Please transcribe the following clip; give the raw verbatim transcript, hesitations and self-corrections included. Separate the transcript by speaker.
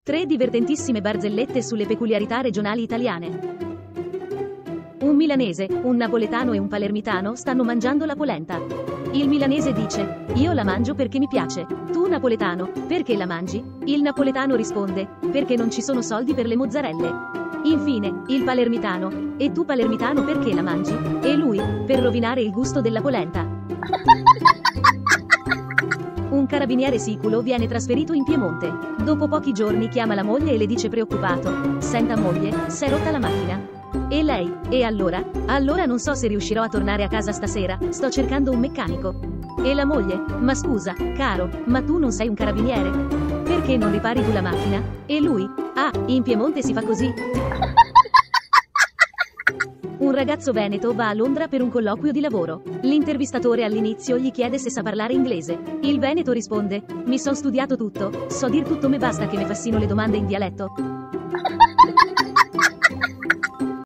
Speaker 1: Tre divertentissime barzellette sulle peculiarità regionali italiane. Un milanese, un napoletano e un palermitano stanno mangiando la polenta. Il milanese dice: io la mangio perché mi piace. Tu napoletano, perché la mangi? Il napoletano risponde: perché non ci sono soldi per le mozzarelle. Infine, il palermitano: e tu palermitano perché la mangi? E lui: per rovinare il gusto della polenta. Un carabiniere siculo viene trasferito in Piemonte. Dopo pochi giorni chiama la moglie e le dice preoccupato: senta moglie, s'è rotta la macchina. E lei: e allora? Allora non so se riuscirò a tornare a casa stasera, sto cercando un meccanico. E la moglie: ma scusa, caro, ma tu non sei un carabiniere? Perché non ripari tu la macchina? E lui: ah, in Piemonte si fa così. Un ragazzo veneto va a Londra per un colloquio di lavoro. L'intervistatore all'inizio gli chiede se sa parlare inglese. Il veneto risponde: mi son studiato tutto, so dir tutto, me basta che me fassino le domande in dialetto.